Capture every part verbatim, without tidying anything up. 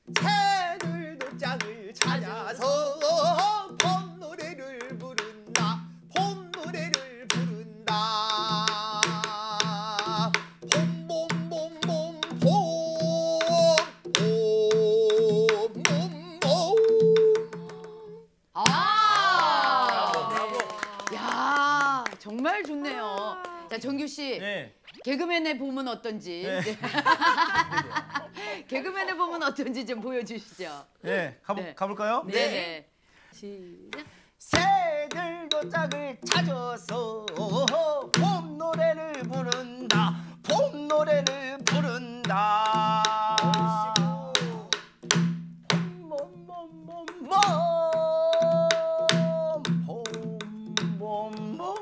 새들도 짝을 찾아서 봄 노래를 부른다. 봄 노래를 부른다. 봄봄봄봄봄 봄봄봄. 아, 브라보. 야, 정말 좋네요. 자, 정규 씨. 네. 개그맨의 봄은 어떤지. 네. 개그맨의 봄은 어떤지 좀 보여주시죠. 네, 가보, 네. 가볼까요? 네. 네. 시작. 새들도 짝을 찾아서 봄 노래를 부른다. 봄 노래를 부른다. 봄봄봄봄봄 봄봄봄봄.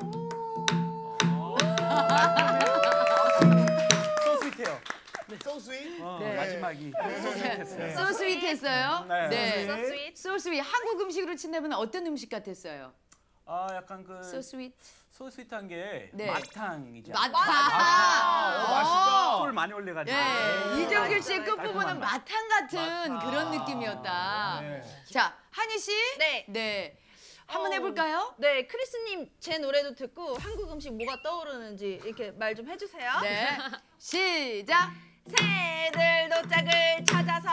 So sweet해요. So sweet. 어, 네. 마지막이 so sweet했어요. So sweet했어요. 네. 네. So sweet. So sweet. 한국 음식으로 친다면 어떤 음식 같았어요? 아, 약간 그 So sweet. so sweet한 게 네. 마탕이죠. 마탕. 아, 어. 맛있다. 술 많이 올려가지고. 네. 이정규 씨의 맛있어요. 끝부분은 마탕 같은 마탕. 그런 느낌이었다. 네. 자, 한희 씨. 네. 네. 한번 어, 해볼까요? 네, 크리스님 제 노래도 듣고 한국 음식 뭐가 떠오르는지 이렇게 말 좀 해주세요. 네. 시작. 새들도 짝을 찾아서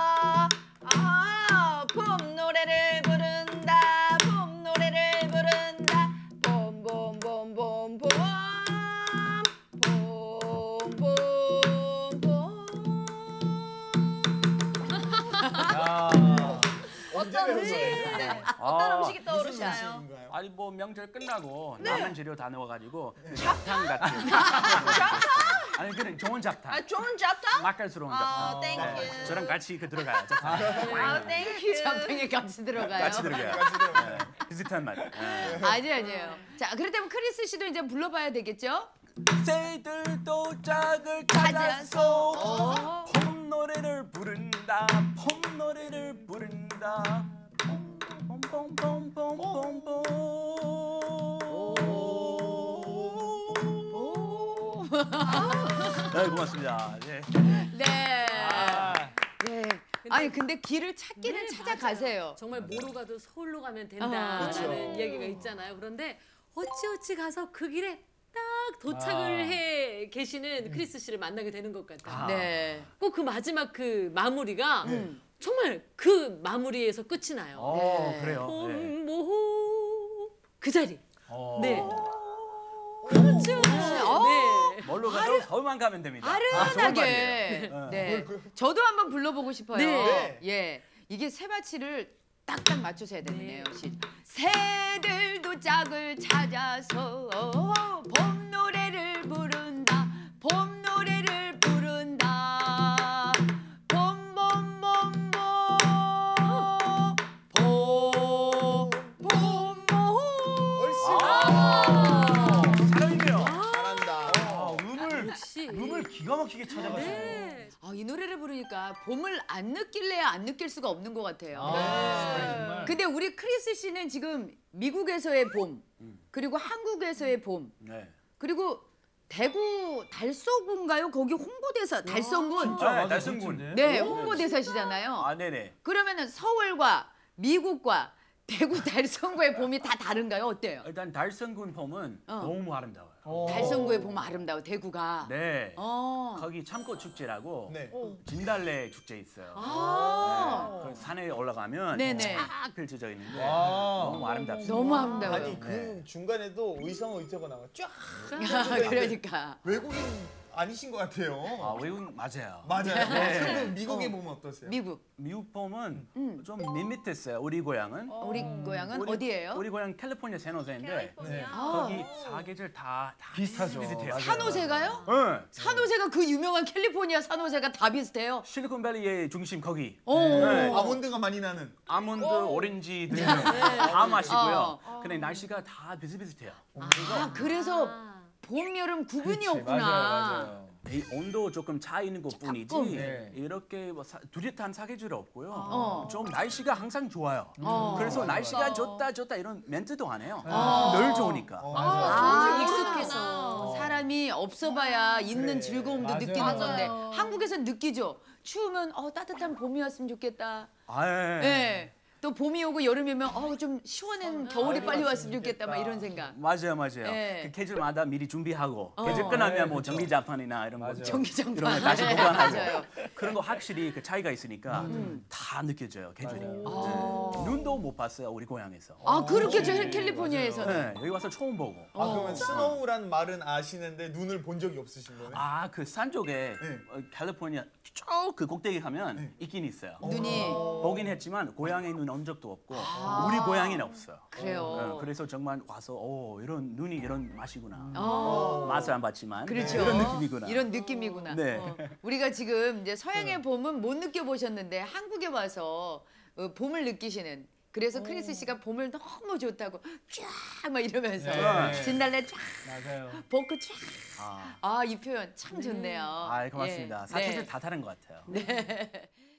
아, 봄 노래를 부른다. 봄 노래를 부른다. 봄봄봄봄봄 봄봄봄봄. 야. 어떤 음식? 네. 어떤 아, 음식이 떠오르시나요? 음식인가요? 아니 뭐 명절 끝나고 네. 남은 재료 다 넣어가지고 잡탕 같은. 아니 그냥 좋은 잡탕. 아, 좋은 잡탕? 맛깔스러운 아, 잡탕. 땡큐. 네. 저랑 같이 그 들어가요. 잡탕. 아, 땡큐. 잡탕에 같이 들어가요. 같이 들어가요. 네. 비슷한 맛. 네. 아니 아니에요. 자, 그렇다면 크리스 씨도 이제 불러봐야 되겠죠? 새들도 짝을 찾아서. 찾아서 봄 노래를 부른다. 봄 노래를 부른다. 봄봄봄봄봄봄. 네, 고맙습니다. 네. 네. 아, 네. 아니 근데 길을 찾기는 네, 찾아가세요. 맞아요. 정말 뭐로 가도 서울로 가면 아, 된다라는 그렇죠. 얘기가 있잖아요. 그런데 어찌어찌 가서 그 길에 딱 도착을 아. 해 계시는 크리스 씨를 만나게 되는 것 같아요. 아. 네. 꼭 그 마지막 그 마무리가 음. 정말 그 마무리에서 끝이 나요. 어, 네. 그래요. 네. 봄모 그 자리. 어. 네. 그렇죠. 어. 네. 뭘로 가도 서울만 가면 됩니다. 아, 아른하게. 정말 네. 저도 한번 불러보고 싶어요. 네. 예. 이게 세바치를 딱딱 맞춰서 해야 되네요. 네. 시- 새들도 짝을 찾아서 봄 노래를 부른다. 봄 노래를 부른다. 봄봄봄봄 봄봄봄. 아, 사랑이네요. 잘한다. 아, 음을 역시. 음을 기가 막히게 찾아가시네요. 네. 아, 이 노래를 부르니까 봄을 안 느낄래야 안 느낄 수가 없는 것 같아요. 아, 근데 우리 크리스 씨는 지금 미국에서의 봄, 그리고 한국에서의 봄, 네. 그리고 대구 달서구인가요? 거기 홍보대사 달성군. 아, 달성군. 네, 홍보대사시잖아요. 아, 네네. 그러면은 서울과 미국과 대구 달성구의 봄이 다 다른가요? 어때요? 일단 달성군 봄은 어. 너무 아름다워요. 달성구의 봄 아름다워. 대구가. 네. 어. 거기 참꽃 축제라고 네. 진달래 축제 있어요. 아. 네. 그 산에 올라가면 네네. 쫙 펼쳐져 있는데 와. 너무 아름답습니다. 너무 아름다워요. 아니 그 중간에도 의성 의자가 나와 쫙. 그러니까. 외국인 아니신 것 같아요. 아, 외국 맞아요. 맞아요. 네. 그럼 미국에 보면 어떠세요? 미국. 미국 봄은 음. 좀 밋밋했어요. 우리 고향은. 우리 고향은 우리- 어디예요? 우리 고향 캘리포니아 샌호세인데 네. 아. 거기 사계절 다, 다 비슷하죠. 비슷해요. 맞아요. 산호세가요? 응. 산호세가 그 유명한 캘리포니아 산호세가 다 비슷해요. 실리콘밸리의 중심 거기. 오. 네. 아몬드가 많이 나는. 아몬드, 오렌지 등등 다 마시고요. 어. 근데 날씨가 다 비슷비슷해요. 아, 그래서 봄, 여름 구분이 없구나. 이 온도 조금 차 있는 것뿐이지 조금. 네. 이렇게 뭐 사, 뚜렷한 사계절이 없고요. 어. 좀 날씨가 항상 좋아요. 어. 그래서 맞아, 날씨가 맞아. 좋다 좋다 이런 멘트도 안 해요. 어. 늘 좋으니까. 어, 아, 맞아요. 익숙해서. 사람이 없어봐야 있는 그래. 즐거움도 맞아요. 느끼는 맞아요. 건데 한국에서 느끼죠. 추우면 어 따뜻한 봄이 왔으면 좋겠다. 아, 예. 예. 또 봄이 오고 여름이 오면 어 좀 시원한 겨울이 빨리 왔으면 좋겠다. 막 좋겠다. 이런 생각. 맞아요, 맞아요. 예. 그 계절마다 미리 준비하고 어. 계절 끝나면 네, 뭐 그쵸. 전기장판이나 이런 거 맞아요. 전기장판. 이런 거 다시 네, 보관하고 맞아요. 그런 거 확실히 그 차이가 있으니까 다 느껴져요 계절이. 네. 아. 눈도 못 봤어요 우리 고향에서. 아 그렇겠죠 네, 캘리포니아에서는. 네, 여기 와서 처음 보고. 아 그러면 스노우란 말은 아시는데 눈을 본 적이 없으신 거예요? 아 그 산 쪽에 어, 캘리포니아 쭉 그 꼭대기 가면 있긴 있어요. 눈이 보긴 했지만 고향에 눈 온 적도 없고 아. 우리 고향에는 없어요. 그래요. 어, 그래서 정말 와서 오 이런 눈이 이런 맛이구나. 어. 맛을 안 봤지만 그렇죠. 이런 느낌이구나. 이런 느낌이구나. 네. 어. 우리가 지금 이제 서양의 봄은 못 느껴보셨는데 한국에 와서 어, 봄을 느끼시는. 그래서 크리스 씨가 봄을 너무 좋다고 쫙 막 이러면서 네. 진달래 쫙 맞아요. 벚꽃 쫙. 아, 아 이 표현 참 좋네요. 아 고맙습니다. 예. 사태들 네. 다 다른 것 같아요. 네.